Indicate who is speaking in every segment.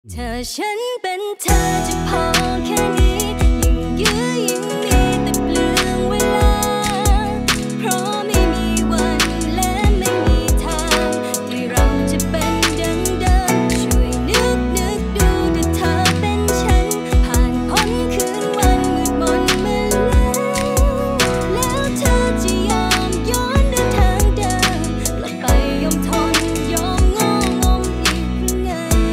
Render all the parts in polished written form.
Speaker 1: เธอฉันเป็นเธอจะพอแค่นี้ยิ่งยื้อยิ่งมีแต่เปลืองเวลาเพราะไม่มีวันและไม่มีทางที่เราจะเป็นดังเดิมช่วยนึกดูถ้าเธอเป็นฉันผ่านพ้นคืนวันมืดมนมาแล้วเธอจะยอมย้อนเดินทางเดิมกลับไปยอมทนยอมงงอีกไง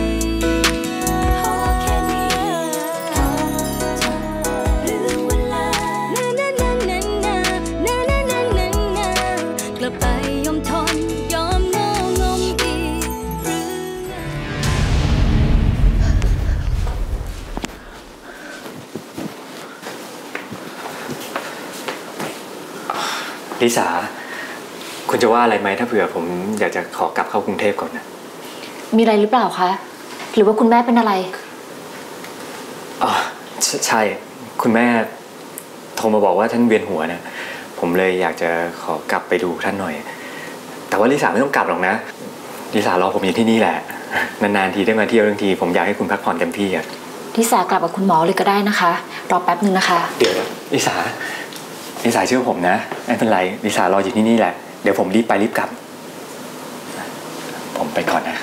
Speaker 2: ลิสาคุณจะว่าอะไรไหมถ้าเผื่อผมอยากจะขอกลับเข้ากรุงเทพก่อนนะ
Speaker 3: มีอะไรหรือเปล่าคะหรือว่าคุณแม่เป็นอะไร
Speaker 2: อ๋อใช่คุณแม่โทรมาบอกว่าท่านเวียนหัวนะผมเลยอยากจะขอกลับไปดูท่านหน่อยแต่ว่าลิสาไม่ต้องกลับหรอกนะลิสารอผมอยู่ที่นี่แหละนานๆทีได้มาเที่ยวทั้งทีผมอยากให้คุณพักผ่อนเต็มที่อะ
Speaker 3: ลิสากลับกับคุณหมอเลยก็ได้นะคะรอแป๊บนึงนะคะ
Speaker 2: เดี๋ยวลิสาเชื่อผมนะไม่เป็นไรลิสารออยู่ที่นี่แหละเดี๋ยวผมรีบไปรีบกลับผมไปก่อนนะ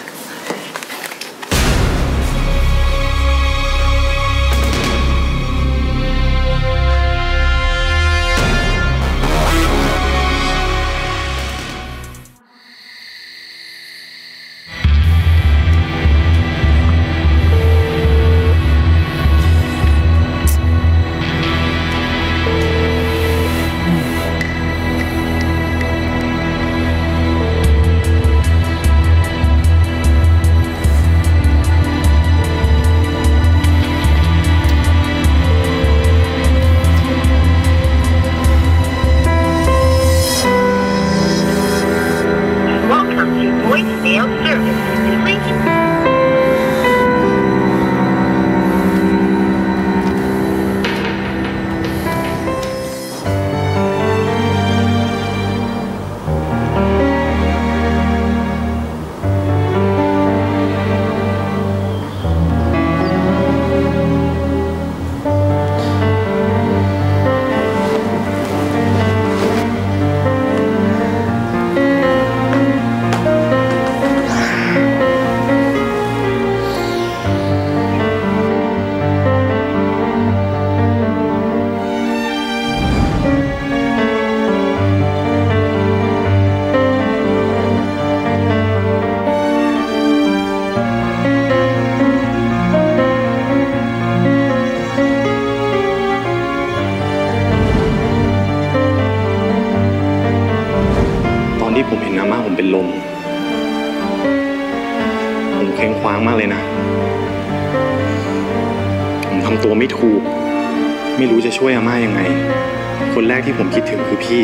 Speaker 4: ที่ผมเห็นอาม่าผมเป็นลมผมเคว้งคว้างมากเลยนะผมทำตัวไม่ถูกไม่รู้จะช่วยอาม่ายังไงคนแรกที่ผมคิดถึงคือพี่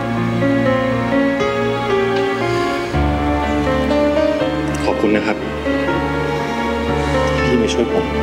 Speaker 4: ขอบคุณนะครับที่มาช่วยผม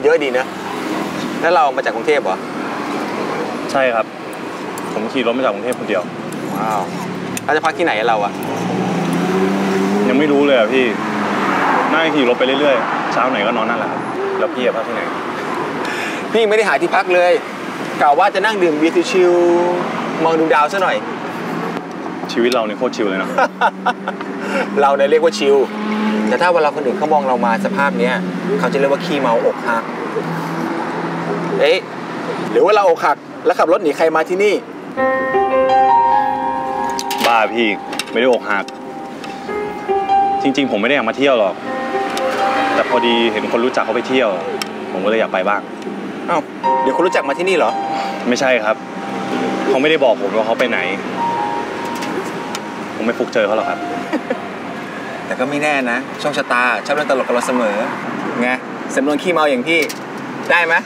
Speaker 5: เยอะดีนะแล้วเรามาจากกรุงเทพเหรอ
Speaker 4: ใช่ครับผมขี่รถมาจากกรุงเทพคนเดียว
Speaker 5: ว้าวเราจะพักที่ไหนเราอะ
Speaker 4: ยังไม่รู้เลยอะพี่น่าจะขี่รถไปเรื่อยๆเช้าไหนก็นอนนั่นแหละครับแล้วพี่พักที่ไหน
Speaker 5: พี่ไม่ได้หาที่พักเลยกล่าวว่าจะนั่งดื่มเบียร์ชิลๆมองดูดาวซะหน่อย
Speaker 4: ชีวิตเราเนี่ยโคตรชิลเลยนะ
Speaker 5: เราเนี่ยเรียกว่าชิลแต่ถ้าเวลาคนอื่นเขามองเรามาสภาพเนี้ยเขาจะเรียกว่าขี้เมาอกหักเอ๊ะหรือว่าเราอกหักแล้วขับรถหนีใครมาที่นี่
Speaker 4: บ้าพี่ไม่ได้อกหักจริงๆผมไม่ได้อยากมาเที่ยวหรอกแต่พอดีเห็นคนรู้จักเขาไปเที่ยวผมก็เลยอยากไปบ้าง
Speaker 5: อ้าวเดี๋ยวคนรู้จักมาที่นี่เหรอ
Speaker 4: ไม่ใช่ครับเขาไม่ได้บอกผมว่าเขาไปไหนผมไม่ฟุกเจอเขาหรอกครับ
Speaker 5: แต่ก็ไม่แน่นะโชคชะตาชอบเล่นตลกกับเราเสมอไงสำนวนขี้เมาอย่างพี่ได้ไหม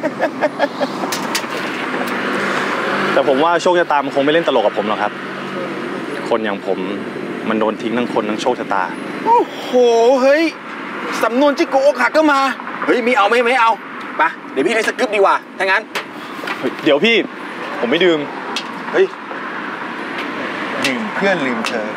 Speaker 4: แต่ผมว่าโชคชะตามันคงไม่เล่นตลกกับผมหรอกครับคนอย่างผมมันโดนทิ้งทั้งคนทั้งโชคชะตา
Speaker 5: โอ้โหเฮ้ยสำนวนจิกโกอกหักก็มาเฮ้ยมีเอาไหมไม่เอาไปเดี๋ยวพี่ให้สกึปดีกว่าถ้างั้น
Speaker 4: เดี๋ยวพี่ผมไม่ดื่ม
Speaker 5: เฮ้ยดื่มเพื่อนลืมเธอ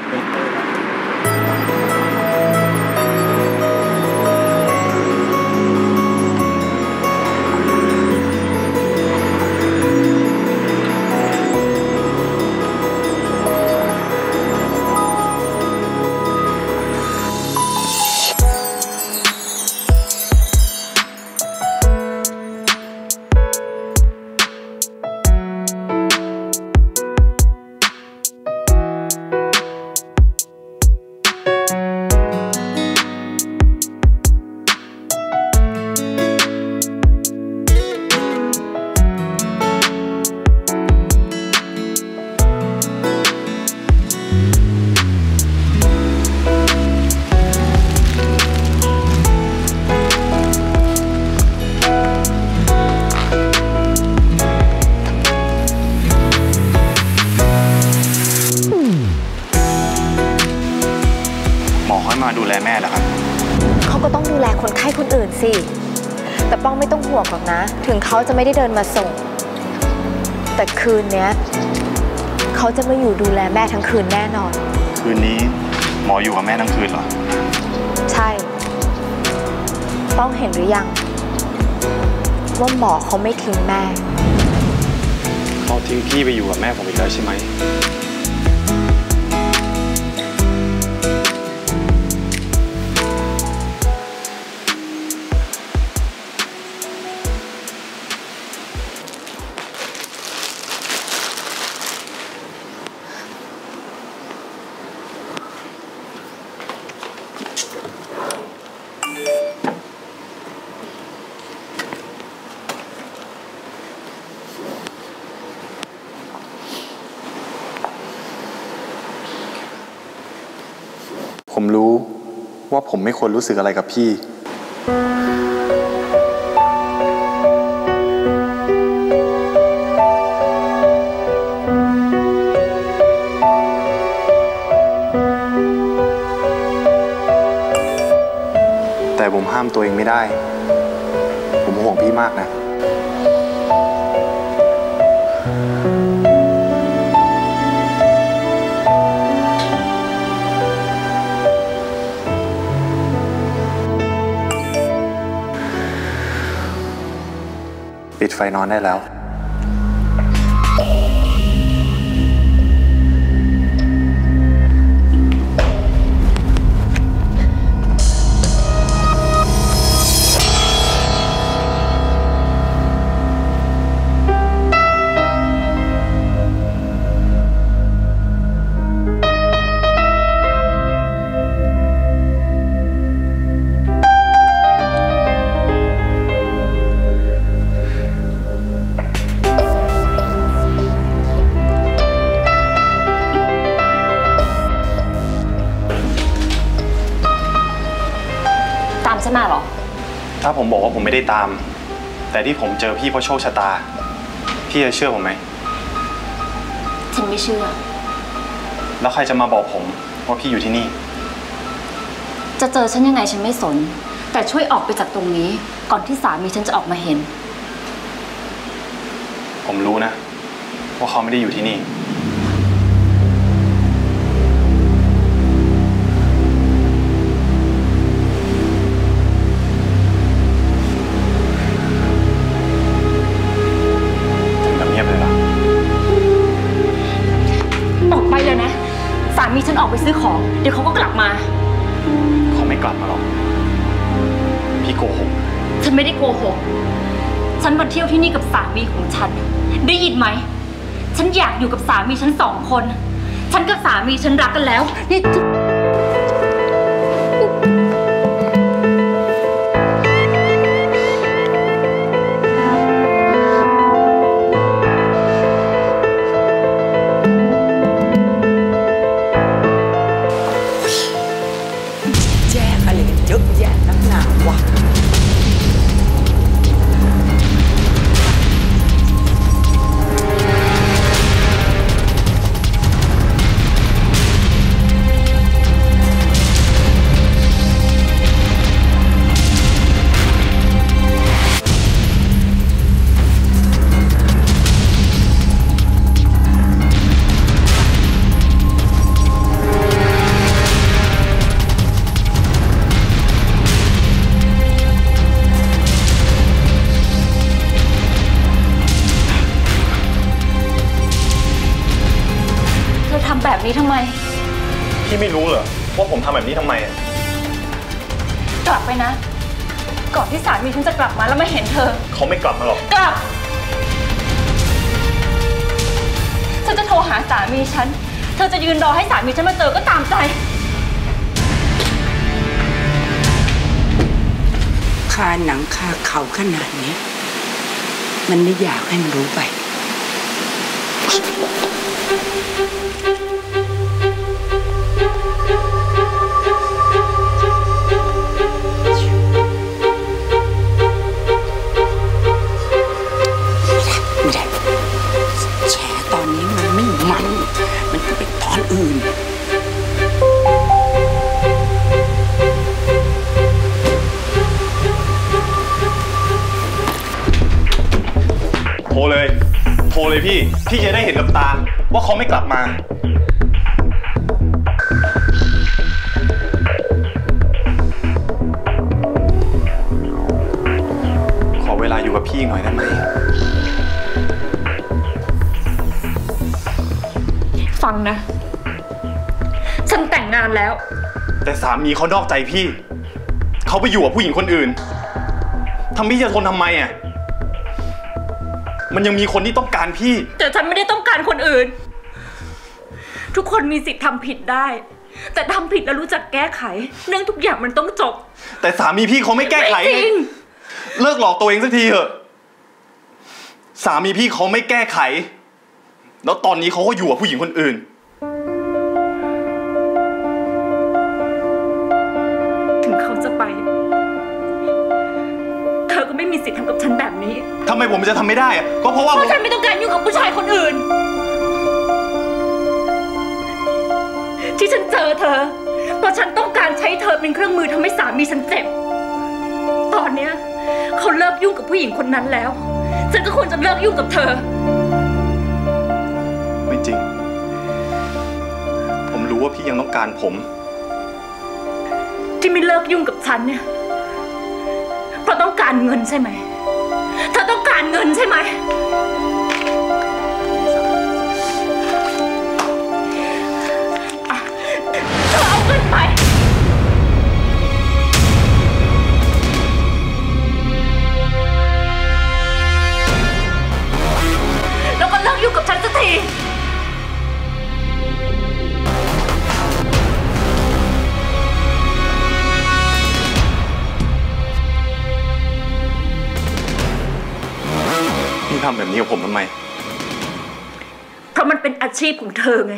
Speaker 4: มาดูแลแม่แล้วครับ
Speaker 3: เขาก็ต้องดูแลคนไข้คนอื่นสิแต่ป้องไม่ต้องห่วงหรอกนะถึงเขาจะไม่ได้เดินมาส่งแต่คืนนี้เขาจะมาอยู่ดูแลแม่ทั้งคืนแน่นอน
Speaker 4: คืนนี้หมออยู่กับแม่ทั้งคืนเหรอ
Speaker 3: ใช่ป้องเห็นหรือยังว่าหมอเขาไม่ทิ้งแม่
Speaker 4: เขาทิ้งพี่ไปอยู่กับแม่ผมอีกแล้วใช่ไหม
Speaker 6: ผมรู้ว่าผมไม่ควรรู้สึกอะไรกับพี่แต่ผมห้ามตัวเองไม่ได้ผมห่วงพี่มากนะปิดไฟนอนได้แล้ว
Speaker 3: ใช่ไหมหรอ
Speaker 4: ถ้าผมบอกว่าผมไม่ได้ตามแต่ที่ผมเจอพี่เพราะโชคชะตาพี่จะเชื่อผมไหม
Speaker 3: ฉันไม่เชื่อ
Speaker 4: แล้วใครจะมาบอกผมว่าพี่อยู่ที่นี่
Speaker 3: จะเจอฉันยังไงฉันไม่สน
Speaker 7: แต่ช่วยออกไปจากตรงนี้ก่อนที่สามีฉันจะออกมาเห็น
Speaker 4: ผมรู้นะว่าเขาไม่ได้อยู่ที่นี่ถึงกับเงียบเลยเหรอ
Speaker 7: ออกไปเลยนะสามีฉันออกไปซื้อของเดี๋ยวเขาก็กลับมา
Speaker 4: เขาไม่กลับมาหรอกพี่โกหก
Speaker 7: ฉันไม่ได้โกหกฉันมาเที่ยวที่นี่กับสามีของฉันได้ยินไหมฉันอยากอยู่กับสามีฉัน2 คนฉันกับสามีฉันรักกันแล้วนี่
Speaker 8: แยกอะไรกันเยอะแยะนักหนาวะ
Speaker 7: แบบนี้ทำไม
Speaker 4: พี่ไม่รู้เหรอว่าผมทำแบบนี้ทำไม
Speaker 7: กลับไปนะก่อนที่สามีฉันจะกลับมาแล้วไม่เห็นเธอ
Speaker 4: เขาไม่กลับมาหรอก
Speaker 7: กลับฉันจะโทรหาสามีฉันเธอจะยืนรอให้สามีฉันมาเจอก็ตามใจ
Speaker 8: คาหนังคาเขาขนาดนี้มันไม่อยากให้มันรู้ไปมันจะเป็นตอนอื่น
Speaker 4: โทรเลยพี่จะได้เห็นกับตาว่าเขาไม่กลับมาขอเวลาอยู่กับพี่หน่อยได้ไหม
Speaker 7: ฟังนะฉันแต่งงานแล้ว
Speaker 4: แต่สามีเขานอกใจพี่เขาไปอยู่กับผู้หญิงคนอื่นทำพี่จะทนทำไมอ่ะมันยังมีคนที่ต้องการพี่
Speaker 7: แต่ฉันไม่ได้ต้องการคนอื่นทุกคนมีสิทธิ์ทำผิดได้แต่ทำผิดแล้วรู้จักแก้ไขเรื่องทุกอย่างมันต้องจบ
Speaker 4: แต่สามีพี่เขาไม่แก้ไข
Speaker 7: จริง
Speaker 4: เลิกหลอกตัวเองสักทีเถอะสามีพี่เขาไม่แก้ไขแล้วตอนนี้เขาก็อยู่กับผู้หญิงคนอื่น
Speaker 7: ถึงเขาจะไปเธอก็ไม่มีสิทธิ์ทำกับฉันแบบนี้
Speaker 4: ทำไมผมจะทำไม่ได้อะก็เพราะว่า
Speaker 7: ฉันไม่ต้องการยุ่งกับผู้ชายคนอื่นที่ฉันเจอเธอเพราะฉันต้องการใช้เธอเป็นเครื่องมือทำให้สามีฉันเจ็บตอนเนี้ยเขาเลิกยุ่งกับผู้หญิงคนนั้นแล้วฉันก็ควรจะเลิกยุ่งกับเธอ
Speaker 4: ไม่จริงผมรู้ว่าพี่ยังต้องการผม
Speaker 7: ที่ไม่เลิกยุ่งกับฉันเนี่ยเพราะต้องการเงินใช่ไหมเธอต้องการเงินใช่ไหมเธอเอาเงินไปแล้วก็เลิกยุ่งกับฉันสักที
Speaker 4: ทำแบบนี้กับผมทำไม
Speaker 7: เพราะมันเป็นอาชีพของเธอไง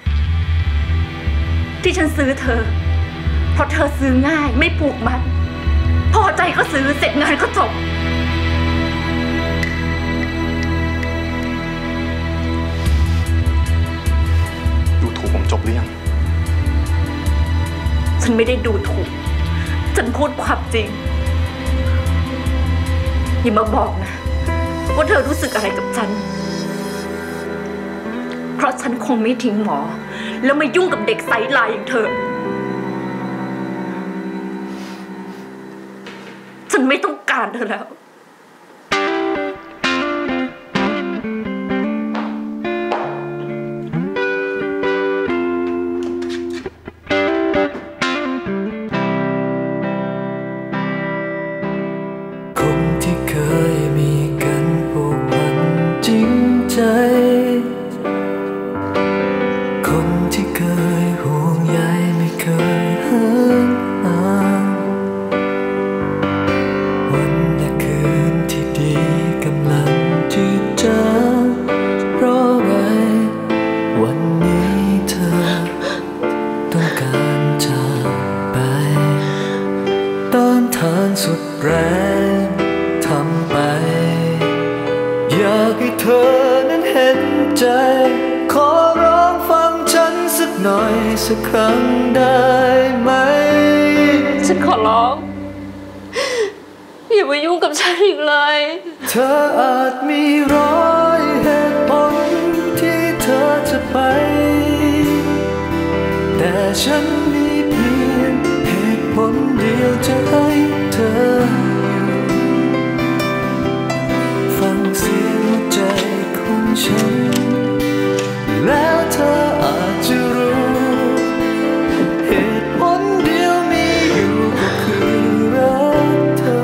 Speaker 7: ที่ฉันซื้อเธอเพราะเธอซื้อง่ายไม่ผูกมัดพอใจก็ซื้อเสร็จงานก็จบ
Speaker 4: ดูถูกผมจบหรือยัง
Speaker 7: ฉันไม่ได้ดูถูกฉันพูดความจริงอย่ามาบอกนะว่าเธอรู้สึกอะไรกับฉันเพราะฉันคงไม่ทิ้งหมอแล้วมายุ่งกับเด็กไซด์ไลน์อย่างเธอฉันไม่ต้องการเธอแล้ว
Speaker 9: คนที่เคยมีกันผูกพันจริงใจคนที่เคยห่วงใยไม่เคยห่างห่างวันและคืนที่ดีกำลังจืดจางเพราะอะไรวันนี้เธอต้องการจากไปต้านทานสุดแรงทำไปอยากให้เธอนั้นเห็นใจขอร้องฟังฉันสักหน่อยสักครั้งได้ไหม
Speaker 7: ฉันขอร้องอย่ามายุ่งกับฉันอีกเลย
Speaker 9: เธออาจมีร้อยเหตุผลที่เธอจะไปแต่ฉันมีเพียงเหตุผลเดียวจะให้เธอฟังเสียงหัวใจของฉันแล้วเธออาจจะรู้เหตุผลเดียวมีอยู่ก็คือรักเธอ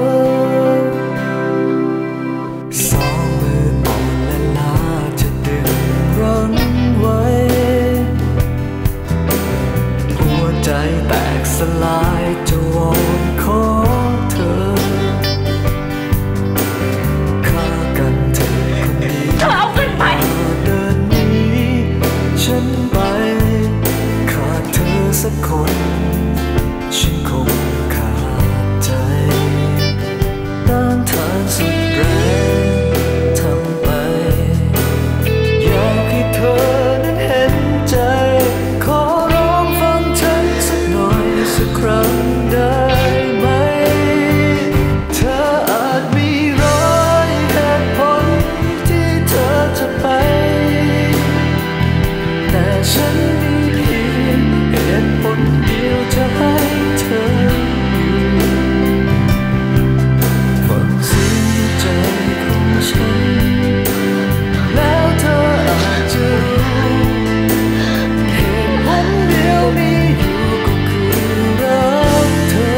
Speaker 9: สองมืออ่อนและลาจะดึงรั้งไว้หัวใจแตกสลายจะวอนขอเธอฆ่ากันเธอคนนี้
Speaker 7: เธอเอาเงินไป
Speaker 9: เดินหนีฉันไปขาดเธอสักคนฉันคงขาดใจต้านทานสุดแรงทำไปอยากให้เธอนั้นเห็นใจขอร้องฟังฉันสักหน่อยสักครั้งได้ไหมเธออาจมีร้อยเหตุผลที่เธอจะไปแต่ฉันมีเพียงเหตุผลเดียวจะให้เธอฟังเสียงใจของฉันแล้วเธออาจจะรู้เหตุผลเดียวมีอยู่ก็คือรักเธอ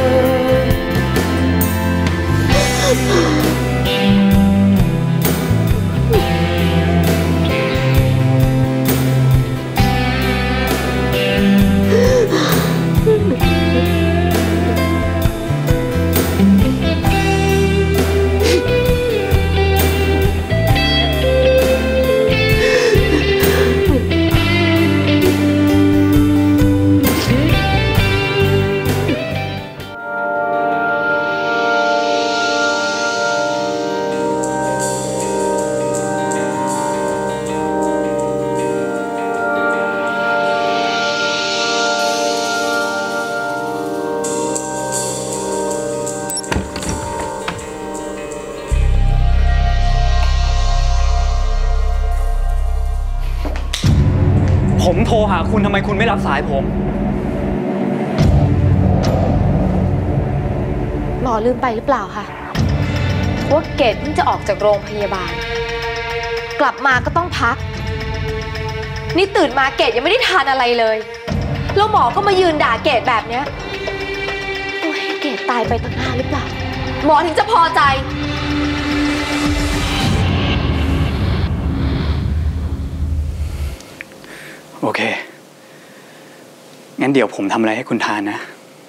Speaker 2: ผมโทรหาคุณทำไมคุณไม่รับสายผม
Speaker 3: หมอลืมไปหรือเปล่าคะว่าเกดเพิ่งจะออกจากโรงพยาบาลกลับมาก็ต้องพักนี่ตื่นมาเกดยังไม่ได้ทานอะไรเลยแล้วหมอก็มายืนด่าเกดแบบเนี้ยตัวให้เกดตายไปตั้งนานหรือเปล่าหมอถึงจะพอใจ
Speaker 2: โอเคงั้นเดี๋ยวผมทำอะไรให้คุณทานนะ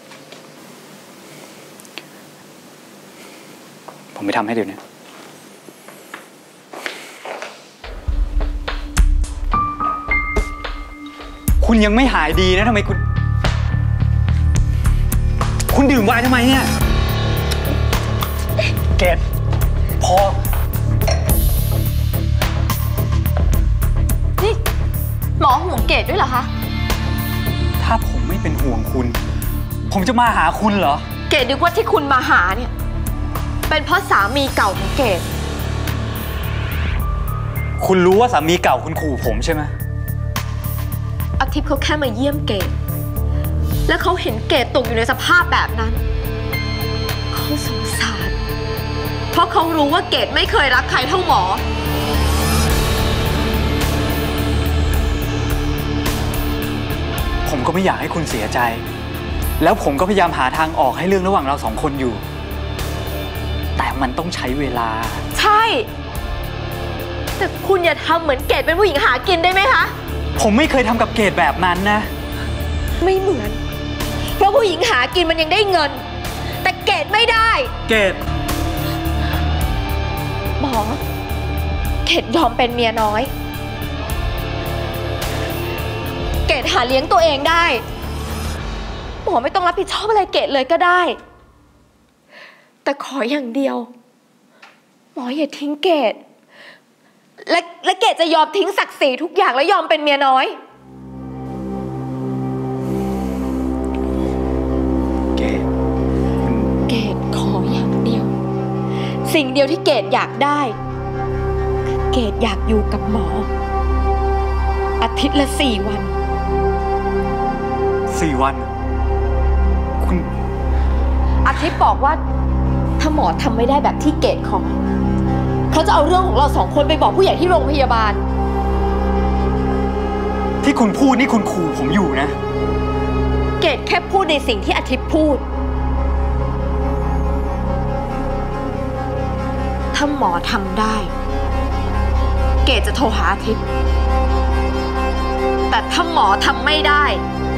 Speaker 2: ผมไปทำให้เดี๋ยวนี้คุณยังไม่หายดีนะทำไมคุณดื่มไวน์ทำไมเนี่ยเกดพอ
Speaker 3: นี่หมอห่วงเกดด้วยเหรอคะ
Speaker 2: ถ้าผมไม่เป็นห่วงคุณผมจะมาหาคุณเหรอ
Speaker 3: เกดนึกว่าที่คุณมาหาเนี่ยเป็นเพราะสามีเก่าของเกด
Speaker 2: คุณรู้ว่าสามีเก่าคุณขู่ผมใช่ไหม
Speaker 3: อาทิตย์เขาแค่มาเยี่ยมเกดแล้วเขาเห็นเกดตกอยู่ในสภาพแบบนั้นเขาสงสารเพราะเขารู้ว่าเกดไม่เคยรักใครเท่าหมอ
Speaker 2: ผมก็ไม่อยากให้คุณเสียใจแล้วผมก็พยายามหาทางออกให้เรื่องระหว่างเราสองคนอยู่แต่มันต้องใช้เวลา
Speaker 3: ใช่แต่คุณอย่าทำเหมือนเกดเป็นผู้หญิงหากินได้ไหมคะ
Speaker 2: ผมไม่เคยทำกับเกดแบบนั้นนะ
Speaker 3: ไม่เหมือนเพราะผู้หญิงหากินมันยังได้เงินแต่เกดไม่ได้
Speaker 2: เกด
Speaker 3: หมอเกดยอมเป็นเมียน้อยเกดหาเลี้ยงตัวเองได้หมอไม่ต้องรับผิดชอบอะไรเกดเลยก็ได้แต่ขออย่างเดียวหมออย่าทิ้งเกดและเกดจะยอมทิ้งศักดิ์ศรีทุกอย่างแล้วยอมเป็นเมียน้อยเกดขออย่างเดียวสิ่งเดียวที่เกดอยากได้คือเกดอยากอยู่กับหมออาทิตย์ละ4 วัน
Speaker 2: 4 วันคุณ
Speaker 3: อาทิตย์บอกว่าถ้าหมอทำไม่ได้แบบที่เกดขอเขาจะเอาเรื่องของเรา2 คนไปบอกผู้ใหญ่ที่โรงพยาบาล
Speaker 2: ที่คุณพูดนี่คุณขู่ผมอยู่นะ
Speaker 3: เกดแค่พูดในสิ่งที่อาทิตย์พูดถ้าหมอทำได้เกดจะโทรหาอาทิตย์แต่ถ้าหมอทำไม่ได้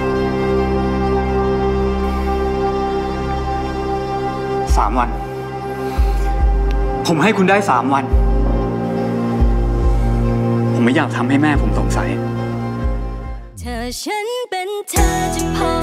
Speaker 2: 3 วันผมให้คุณได้3 วันผมไม่อยากทำให้แม่ผมสงสัย
Speaker 1: เธอฉันเป็นเธอจะพอ